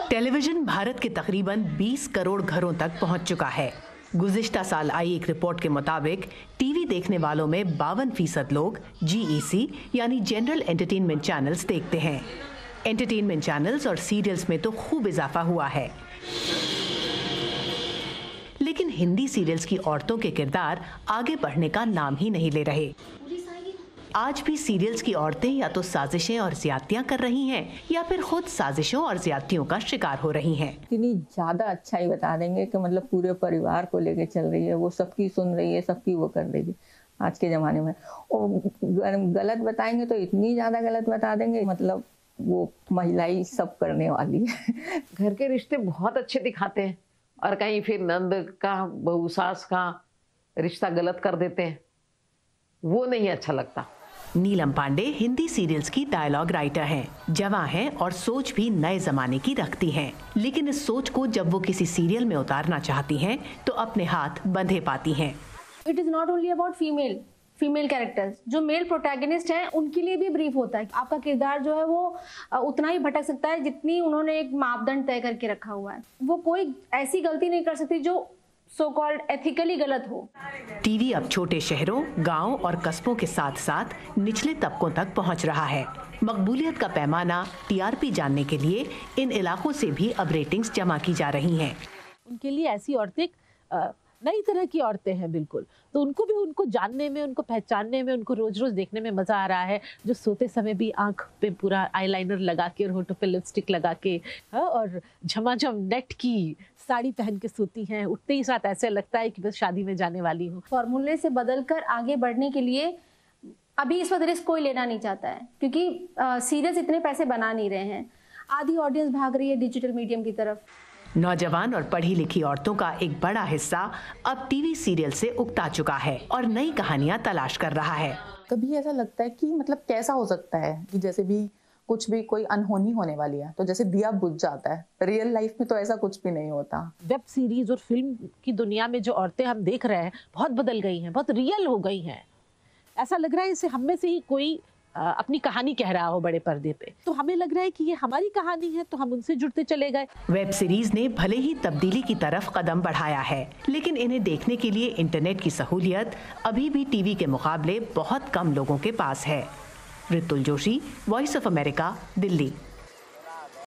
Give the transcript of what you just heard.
Television Bharat के तकरीबन 20 करोड़ घरों तक पहुंच चुका है। गुज़िश्ता साल आई एक रिपोर्ट के मुताबिक टीवी देखने वालों में 52% लोग GEC यानी जनरल एंटरटेनमेंट चैनल्स देखते हैं। एंटरटेनमेंट चैनल्स और सीरियल्स में तो खूब इजाफा हुआ है, लेकिन हिंदी सीरियल्स की औरतों के किरदार आगे बढ़ने का नाम ही नहीं ले रहे। आज भी सीरियल्स की औरतें या तो साजिशें और ज्यादतियां कर रही हैं या फिर खुद साजिशों और ज्यादतियों का शिकार हो रही हैं। इतनी ज्यादा अच्छाई बता देंगे कि मतलब पूरे परिवार को लेके चल रही है, वो सबकी सुन रही है, सबकी वो कर रही है आज के ज़माने में। और गलत बताएंगे तो इतनी ज़्यादा गलत बता देंगे, मतलब वो महिलाई सब करने वाली है। घर के रिश्ते बहुत अच्छे दिखाते हैं और कहीं फिर नंद का बहू सास का रिश्ता गलत कर देते हैं, वो नहीं अच्छा लगता। नीलम पांडे हिंदी सीरियल्स की डायलॉग राइटर हैं, जवां हैं और सोच भी नए जमाने की रखती हैं, लेकिन इस सोच को जब वो किसी सीरियल में उतारना चाहती हैं तो अपने हाथ बंधे पाती हैं। It is not only about female characters, जो मेल प्रोटैगनिस्ट हैं उनके लिए भी ब्रीफ होता है। आपका किरदार जो है वो उतना ही भटक सकता है जितनी उन्होंने एक मापदंड तय करके रखा हुआ है। वो कोई ऐसी गलती नहीं कर सकती जो सो कॉल्ड एथिकली गलत हो। टीवी अब छोटे शहरों, गांवों और कस्बों के साथ साथ निचले तबकों तक पहुंच रहा है। मकबूलियत का पैमाना TRP जानने के लिए इन इलाकों से भी अब रेटिंग्स जमा की जा रही हैं। उनके लिए ऐसी औरतें नई तरह की औरतें हैं बिल्कुल, तो उनको भी उनको जानने में, उनको पहचानने में, उनको रोज रोज देखने में मजा आ रहा है। जो सोते समय भी आंख पे पूरा आईलाइनर लगा के और होठों पे लिपस्टिक लगा के और झमाझम नेट की साड़ी पहन के सोती हैं, उठते ही साथ ऐसे लगता है कि बस शादी में जाने वाली हूँ। फॉर्मूले से बदलकर आगे बढ़ने के लिए अभी इस वक्त रिस्क कोई लेना नहीं चाहता है, क्योंकि सीरियल्स इतने पैसे बना नहीं रहे हैं। आधी ऑडियंस भाग रही है डिजिटल मीडियम की तरफ। नौजवान और पढ़ी लिखी औरतों का एक बड़ा हिस्सा अब टीवी सीरियल से उकता चुका है और नई कहानियां तलाश कर रहा है। कभी ऐसा लगता है कि मतलब कैसा हो सकता है कि जैसे भी कुछ भी कोई अनहोनी होने वाली है तो जैसे दिया बुझ जाता है, रियल लाइफ में तो ऐसा कुछ भी नहीं होता। वेब सीरीज और फिल्म की दुनिया में जो औरतें हम देख रहे हैं बहुत बदल गई हैं, बहुत रियल हो गई हैं। ऐसा लग रहा है जैसे हम में से ही कोई अपनी कहानी कह रहा हो बड़े पर्दे पे, तो हमें लग रहा है कि ये हमारी कहानी है, तो हम उनसे जुड़ते चले गए। वेब सीरीज ने भले ही तब्दीली की तरफ कदम बढ़ाया है, लेकिन इन्हें देखने के लिए इंटरनेट की सहूलियत अभी भी टीवी के मुकाबले बहुत कम लोगों के पास है। Ritul Joshi, voice of America, Delhi.